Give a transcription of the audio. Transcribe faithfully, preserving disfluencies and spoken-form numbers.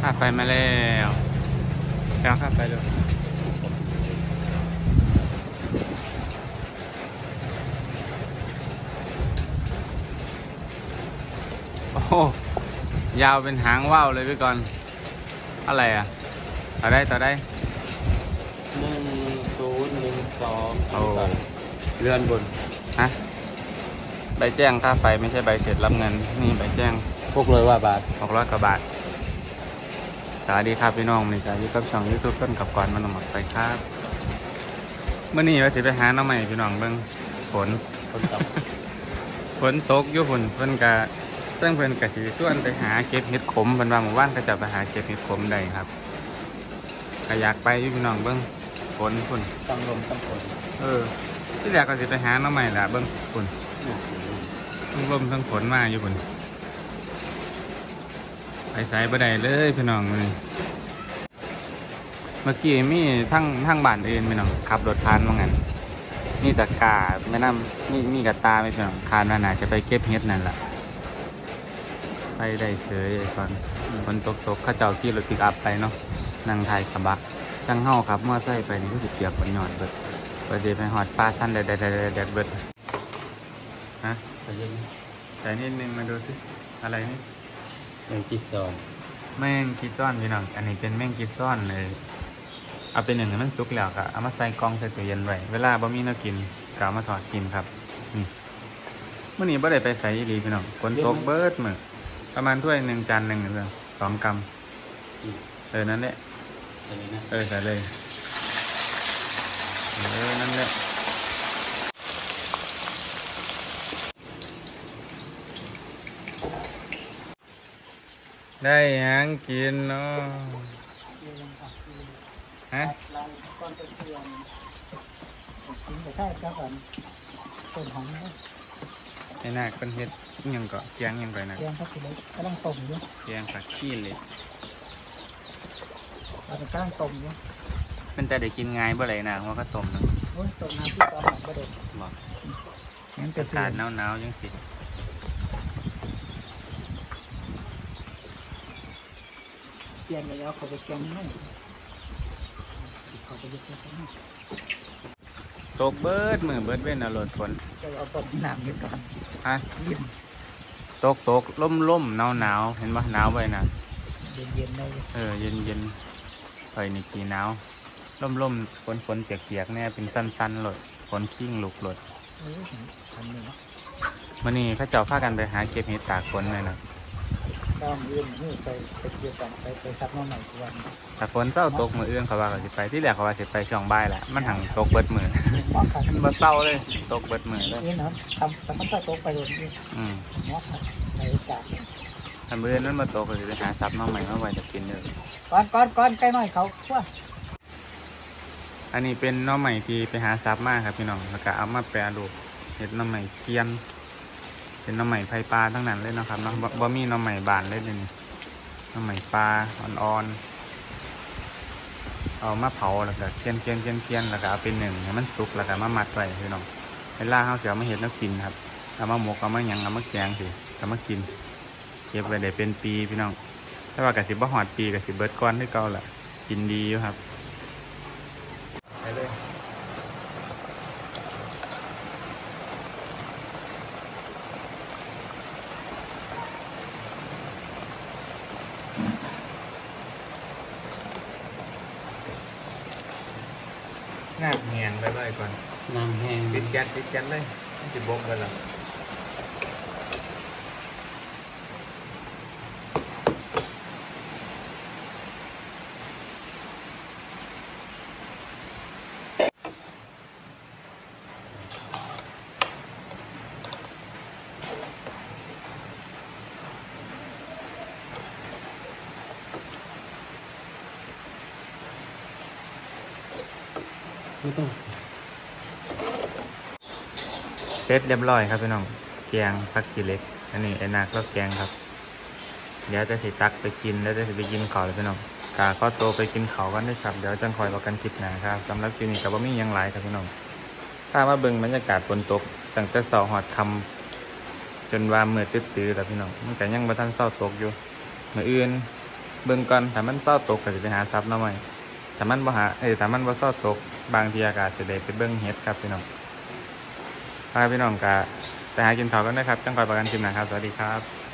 ค่าไฟมาแล้วแปลค่าไฟเลยโอ้ยาวเป็นหางว่าวเลยพี่กรณ์อะไรอ่ะต่อได้ต่อได้หนึ่งศูนย์หนึ่งสองโอ้เรือนบนฮะใบแจ้งค่าไฟไม่ใช่ใบเสร็จรับเงินนี่ใบแจ้งพวกเลยว่าบาทหกร้อยกว่าบาทสวัสดีครับพี่น้องมีการยูทูบช่องยูทูบต้นกับก่อนมันหมดไปครับเมื่อนี้ว่าสิไปหาน้องใหม่พี่น้องเบิ่งฝนฝนตกฝนตกอยู่ฝนเพิ่นกะเพิ่นเพิ่นกะสิชวนไปหาเก็บเห็ดขมเพิ่นว่าหมู่บ้านก็จะไปหาเก็บเห็ดขมได้ครับก็อยากไปอยู่พี่น้องเบิ่งฝนฝนต้องลมต้องฝนเออที่แรกก็สิไปหาน้องใหม่ล่ะเบิ่งฝนทั้งลมทั้งฝนมาอยู่ฝนไปสายบ่ได้เลยพี่น้องมื้อนี้เมื่อกี้มีทั้งทั้งบ้านอื่นพี่น้องขับรถผ่านว่างั้นนี่ตะกาไม่นำนี่นี่กระตาไม่พี่น้องคาดว่าน่าจะไปเก็บเห็ดนั่นล่ะไปได้เฉยไอ้ก่อนฝนตกตกข้าเจ้าขี่รถปิกอัพไปเนาะนั่งถ่ายกระบะจังเฮาครับมอไซค์ไปนี่ก็สิเปียกบนยอดเบิดไปเดี๋ยวไปหอดปลาสั้นแดดแดดแดดเบิดฮะไปยังแต่นิดนึงมาดูสิอะไรนี่แมงจีซอนแมงกีซ่อนพี่น้องอันนี้เป็นแมงกีซ่อนเลยเอาเป็นหนึ่งให้มันสุกแล้วก็เอามาใส่กล่องใส่ตู้เย็นไว้เวลาบ่มีน้ำกินก็เอามาถอดกินครับนี่เมื่อนี้บ่ได้ไปใส่ดีพี่น้องฝนตกเบิดมื้อประมาณถ้วยหนึ่งจานหนึ่งเรื่องสองกรัมเออนั่นแหละเออใส่เลยเออนั่นแหละได้ยังกินเนาะฮะไอ้นาคเป็นเฮ็ดยังเกาะเกียงยังไปนะเกียงครับคุณเล็กกำลังต้มอยู่เกียงผักขี้เหล็กเราเป็นกำลังต้มอยู่มันจะได้กินง่ายบ่ไรนะว่าก็ต้มนะโอ้ยต้มน้ำที่ตอนหลังประเด็นบอกงั้นอากาศหนาวๆยังสิเกียงแล้วเขาไปเกียงไม่เขาไปยึดเขาไม่ตกเบิดมือเบิดเว้นอรรถฝนจะเอาต้มน้ำนิดก่อนฮะตกตกล่มล่มหนาวหนาวเห็นปะหนาวไปนะเย็นเย็นเลยเออเย็นเย็นไปนี่กี่หนาวล่มล่มฝนฝนเปียกเปียกเนี่ยเป็นสั้นสั้นหลดฝนขิ้งลุกหลดวันนี้ข้าเจ้าพากันไปหาเก็บเห็ดตากฝนเลยนะก้ามยื่นนี่ไปไปเกี่ยวกันไปไปซับน้องใหม่ทุกวันตากฝนเศร้าตกมือเอื้องเขาว่าเขาจะไปที่แรกเขาว่าจะไปช่องบ่ายแหละมันหังตกเบิดมือมันมาเศร้าเลยตกเบิดมือเลยนี่เนาะทำแต่มันก็ตกไปโดนนี่อืมเนาะในจากทำเบื่อนั่นมาตกก็จะไปหาซับน้องใหม่มาไว้จะกินเลยก้อนก้อนก้อนใกล้หน่อยเขาว่าอันนี้เป็นน้องใหม่ที่ไปหาซับมากครับพี่น้องแล้วก็เอามาแปรรูปเห็ดน้องใหม่เคียนเป็นน้องใหม่ไผ่ปลาทั้งนั้นเลยนะครับเนาะบ่มีน้องใหม่บานเลยนี่น้องใหม่ปลาอ่อนๆเอามาเผาแล้วก็เคียนเคียนเคียนเคียนแล้วก็เอาเป็นหนึ่งให้มันสุกแล้วก็มามัดไว้พี่น้องเวลาเขาเสียมาเห็ดน้ำกินครับเอามาหมกเอามาหยังเอามาแกงสิเอามากินเก็บไว้ได้เป็นปีพี่น้องถ้าว่ากะสิบ่หอดปีกะสิเบิดก้อนที่เก่าแหละกินดีอยู่ครับไปเลยน้ำแห้งไปเลยก่อนน้ำแห้งปิดแก๊สปิดแก๊สเลยมันจะบกไปแล้วเสร็จเรียบร้อยครับพี่น้องแกงผักขี้เหล็กอันนี้ไอ้นาก็แกงครับเดี๋ยวจะสิตักไปกินแล้วจะสิไปกินข้าวเลยพี่น้องกาก็โตไปกินข้าวกันด้วยครับเดี๋ยวจังคอยบอกกันคลิปหน้าครับสำหรับคลิปนี้กับว่ามียังหลายครับพี่น้องถ้ามาเบิ่งบรรยากาศฝนตกตั้งแต่เช้าหอดค่ำจนว่ามืดตื้อๆแล้วพี่น้องมันแต่ยังบ่ทันเช้าตกอยู่มื้ออื่นเบิ่งก่อนถ้ามันเศร้าตกก็สิไปหาซับหน่อไม้ถ้ามันบ่หาเอ้ยถ้ามันบ่เศร้าตกบางทีอากาศสิได้ไปเบิ่งเฮ็ดครับพี่น้องพาพี่น้องก็ไปหากินข้าวกันนะครับจังก่อยประกันคลิปหน้าครับสวัสดีครับ